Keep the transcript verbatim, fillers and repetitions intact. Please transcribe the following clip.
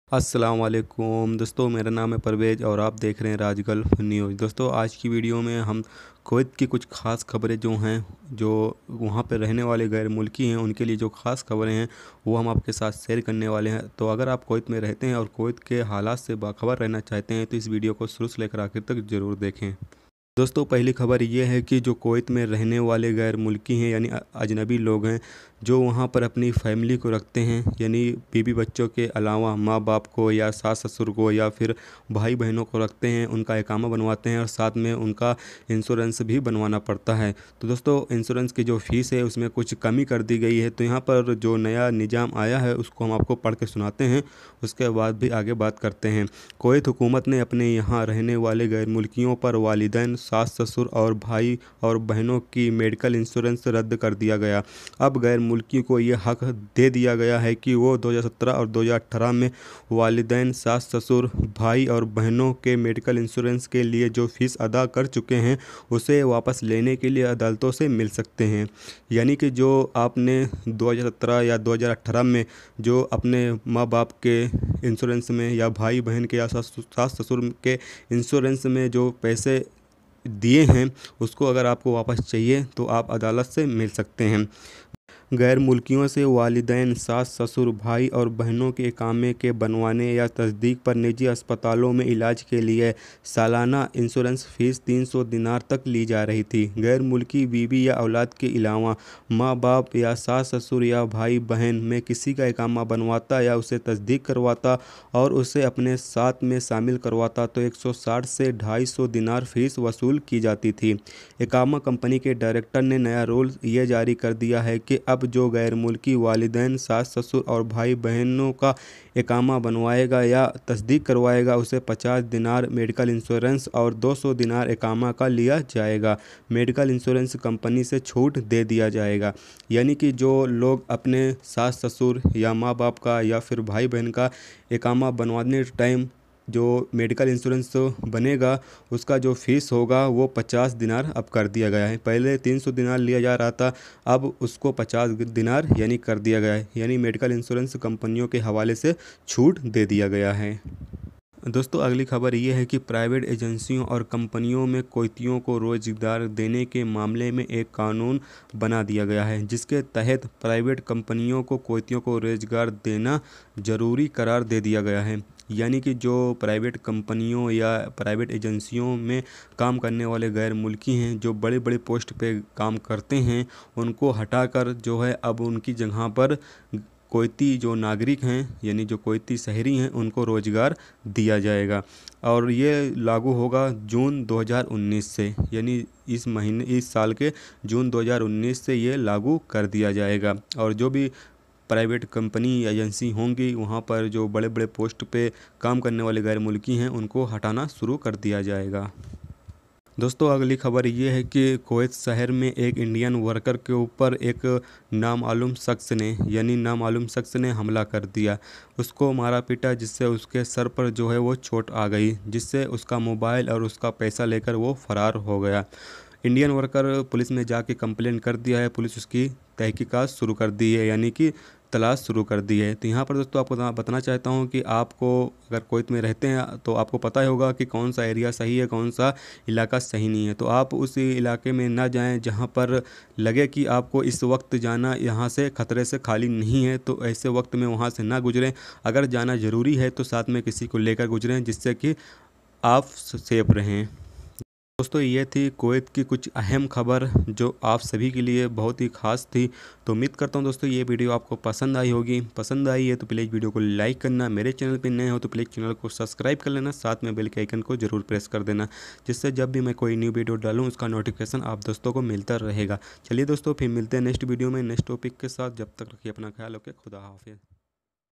अस्सलाम वालेकुम दोस्तों, मेरा नाम है परवेज़ और आप देख रहे हैं राज गल्फ न्यूज़। दोस्तों, आज की वीडियो में हम कुवैत की कुछ ख़ास खबरें जो हैं, जो वहाँ पे रहने वाले गैर मुल्की हैं उनके लिए जो ख़ास खबरें हैं वो हम आपके साथ शेयर करने वाले हैं। तो अगर आप कुवैत में रहते हैं और कुवैत के हालात से बाखबर रहना चाहते हैं तो इस वीडियो को शुरू से लेकर आखिर तक ज़रूर देखें। दोस्तों, पहली खबर ये है कि जो कुवैत में रहने वाले गैर मुल्की हैं यानी अजनबी लोग हैं, जो वहाँ पर अपनी फैमिली को रखते हैं, यानी बीवी बच्चों के अलावा माँ बाप को या सास ससुर को या फिर भाई बहनों को रखते हैं, उनका इकामा बनवाते हैं और साथ में उनका इंश्योरेंस भी बनवाना पड़ता है। तो दोस्तों, इंश्योरेंस की जो फ़ीस है उसमें कुछ कमी कर दी गई है। तो यहाँ पर जो नया निज़ाम आया है उसको हम आपको पढ़ के सुनाते हैं, उसके बाद भी आगे बात करते हैं। कुवैत हुकूमत ने अपने यहाँ रहने वाले गैर मुल्कियों पर वालिदैन, सास ससुर और भाई और बहनों की मेडिकल इंश्योरेंस रद्द कर दिया गया। अब गैर मुल्की को ये हक दे दिया गया है कि वो दो हज़ार सत्रह और दो हज़ार अठारह में वालिदैन, सास ससुर, भाई और बहनों के मेडिकल इंश्योरेंस के लिए जो फ़ीस अदा कर चुके हैं उसे वापस लेने के लिए अदालतों से मिल सकते हैं। यानी कि जो आपने दो हज़ार सत्रह या दो हज़ार अठारह में जो अपने माँ बाप के इंश्योरेंस में या भाई बहन के या सास सास ससुर के इंश्योरेंस में जो पैसे दिए हैं उसको अगर आपको वापस चाहिए तो आप अदालत से मिल सकते हैं। गैर मुल्कियों से वालिदैन, सास ससुर, भाई और बहनों के इकामे के बनवाने या तस्दीक पर निजी अस्पतालों में इलाज के लिए सालाना इंश्योरेंस फ़ीस तीन सौ दिनार तक ली जा रही थी। गैर मुल्की बीवी या औलाद के अलावा माँ बाप या सास ससुर या भाई बहन में किसी का इकामा बनवाता या उसे तस्दीक करवाता और उसे अपने साथ में शामिल करवाता तो एक सौ साठ से ढाई सौ दिनार फ़ीस वसूल की जाती थी। इकामा कंपनी के डायरेक्टर ने नया रूल ये जारी कर दिया है कि अब जो गैर मुल्की वालिदैन, सास ससुर और भाई बहनों का इकामा बनवाएगा या तस्दीक करवाएगा उसे पचास दिनार मेडिकल इंश्योरेंस और दो सौ दिनार इकामा का लिया जाएगा। मेडिकल इंश्योरेंस कंपनी से छूट दे दिया जाएगा। यानी कि जो लोग अपने सास ससुर या माँ बाप का या फिर भाई बहन का इकामा बनवाने टाइम जो मेडिकल इंश्योरेंस बनेगा उसका जो फ़ीस होगा वो पचास दिनार अब कर दिया गया है। पहले तीन सौ दिनार लिया जा रहा था, अब उसको पचास दिनार यानी कर दिया गया है। यानी मेडिकल इंश्योरेंस कंपनियों के हवाले से छूट दे दिया गया है। दोस्तों, अगली खबर ये है कि प्राइवेट एजेंसियों और कंपनियों में कुवैतियों को रोज़गार देने के मामले में एक कानून बना दिया गया है, जिसके तहत प्राइवेट कंपनियों को कुवैतियों को रोज़गार देना ज़रूरी करार दे दिया गया है। यानी कि जो प्राइवेट कंपनियों या प्राइवेट एजेंसियों में काम करने वाले गैर मुल्की हैं, जो बड़े बड़े पोस्ट पे काम करते हैं, उनको हटाकर जो है अब उनकी जगह पर कुवैती जो नागरिक हैं यानी जो कुवैती शहरी हैं उनको रोज़गार दिया जाएगा। और ये लागू होगा जून दो हज़ार उन्नीस से, यानी इस महीने इस साल के जून दो हज़ार उन्नीस से ये लागू कर दिया जाएगा। और जो भी प्राइवेट कंपनी एजेंसी होंगी वहाँ पर जो बड़े बड़े पोस्ट पे काम करने वाले गैर मुल्की हैं उनको हटाना शुरू कर दिया जाएगा। दोस्तों, अगली खबर ये है कि कुवैत शहर में एक इंडियन वर्कर के ऊपर एक नामालूम शख्स ने यानी नामालूम शख्स ने हमला कर दिया, उसको मारा पीटा, जिससे उसके सर पर जो है वो चोट आ गई, जिससे उसका मोबाइल और उसका पैसा लेकर वो फरार हो गया। इंडियन वर्कर पुलिस में जाके कंप्लेंट कर दिया है, पुलिस उसकी तहकीकात शुरू कर दी है, यानी कि तलाश शुरू कर दी है। तो यहाँ पर दोस्तों आपको बताना चाहता हूँ कि आपको अगर कुवैत में रहते हैं तो आपको पता ही होगा कि कौन सा एरिया सही है, कौन सा इलाका सही नहीं है। तो आप उस इलाके में ना जाएं जहाँ पर लगे कि आपको इस वक्त जाना यहाँ से ख़तरे से खाली नहीं है, तो ऐसे वक्त में वहाँ से ना गुजरें। अगर जाना ज़रूरी है तो साथ में किसी को लेकर गुजरें, जिससे कि आप सेफ रहें। दोस्तों, ये थी कुवैत की कुछ अहम खबर जो आप सभी के लिए बहुत ही ख़ास थी। तो उम्मीद करता हूँ दोस्तों ये वीडियो आपको पसंद आई होगी। पसंद आई है तो प्लीज़ वीडियो को लाइक करना, मेरे चैनल पे नए हो तो प्लीज़ चैनल को सब्सक्राइब कर लेना, साथ में बेल के आइकन को ज़रूर प्रेस कर देना, जिससे जब भी मैं कोई न्यू वीडियो डालूँ उसका नोटिफिकेशन आप दोस्तों को मिलता रहेगा। चलिए दोस्तों, फिर मिलते हैं नेक्स्ट वीडियो में नेक्स्ट टॉपिक के साथ। जब तक रखिए अपना ख्याल, ओके, खुदा हाफिज़।